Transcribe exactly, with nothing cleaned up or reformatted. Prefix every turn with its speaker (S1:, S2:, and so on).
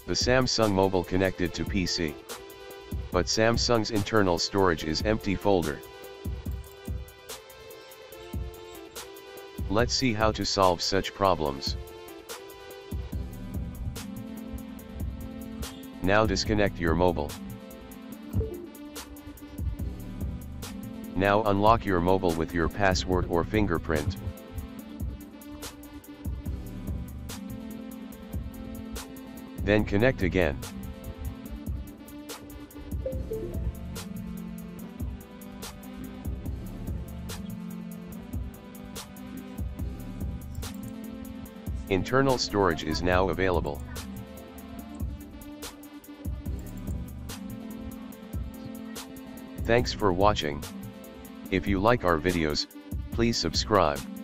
S1: The Samsung Mobile connected to P C. But Samsung's internal storage is empty folder. Let's see how to solve such problems. Now disconnect your mobile. Now unlock your mobile with your password or fingerprint. Then connect again. Internal storage is now available. Thanks for watching. If you like our videos, please subscribe.